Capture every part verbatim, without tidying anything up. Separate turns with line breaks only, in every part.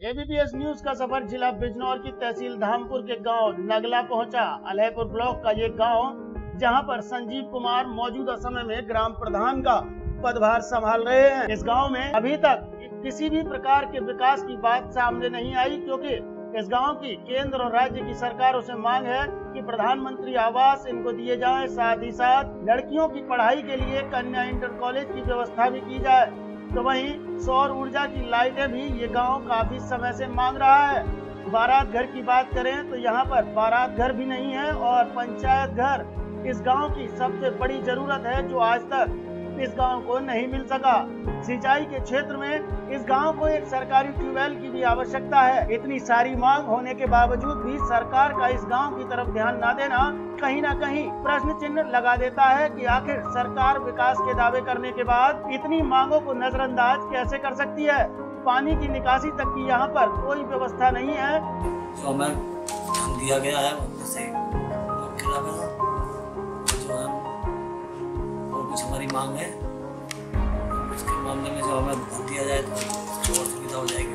ABPS news का सफर जिला बिजनौर की तहसील धामपुर के गांव नगला पहुंचा। अलहपुर ब्लॉक का ये गांव जहां पर संजीव कुमार मौजूदा समय में ग्राम प्रधान का पदभार संभाल रहे हैं। इस गांव में अभी तक किसी भी प्रकार के विकास की बात सामने नहीं आई, क्योंकि इस गांव की केंद्र और राज्य की सरकारों से मांग है कि प्रधानमंत्री आवास इनको दिए जाए, साथ ही साथ लड़कियों की पढ़ाई के लिए कन्या इंटर कॉलेज की व्यवस्था भी की जाए। तो वहीं सौर ऊर्जा की लाइटें भी ये गांव काफी समय से मांग रहा है। बारात घर की बात करें तो यहाँ पर बारात घर भी नहीं है और पंचायत घर इस गांव की सबसे बड़ी जरूरत है, जो आज तक इस गांव को नहीं मिल सका। सिंचाई के क्षेत्र में इस गांव को एक सरकारी ट्यूबवेल की भी आवश्यकता है। इतनी सारी मांग होने के बावजूद भी सरकार का इस गांव की तरफ ध्यान न देना कहीं ना कहीं प्रश्न चिन्ह लगा देता है कि आखिर सरकार विकास के दावे करने के बाद इतनी मांगों को नजरअंदाज कैसे कर सकती है। पानी की निकासी तक की यहाँ पर कोई व्यवस्था नहीं है।
जो हमें दिया गया है उनसे जो है वो कुछ हमारी मांग है, उसके मामले में जो हमें ध्यान दिया जाए तो और सुविधा हो जाएगी।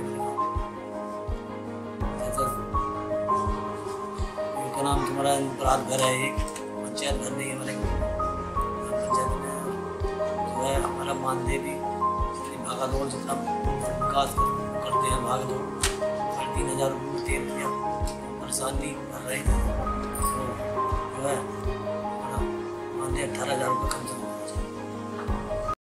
इनका नाम तुम्हारा बरात घर है, एक पंचायत घर नहीं है हमारे पंचायत में जो है हमारा मानदेय भी जितनी भागा दौड़ जितना विकास करते हैं भाग दौड़ साढ़े तीन हजार रुपये तेल किया परेशानी कर रहे थे, तो जो है हमारा मानदेय अठारह हजार रुपये खर्च